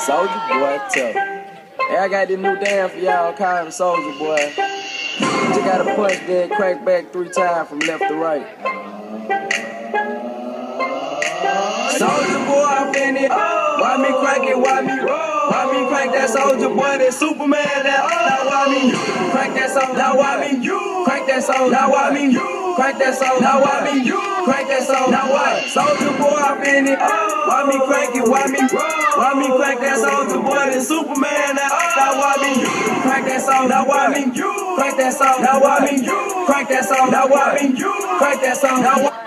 Soulja Boy tough. Hey, I got this new dance for y'all, call him Soulja Boy. You gotta punch, then crank back 3 times from left to right. Soulja Boy, I'm in it. Why me crank it? Why me roll? Why me crank that Soulja Boy? That Superman, that now why me crank that Soulja? Now why me crank that Soulja? Now why me crank that Soulja? Now why me crank that Soulja? Now what? Soulja Boy, I'm in it. Why me crank it? Why me roll? Why me crank that Soulja Boy? That Superman, that now why me crank that Soulja? Now why me crank that Soulja? Now why me crank that Soulja? Now why me crank that Soulja? Now why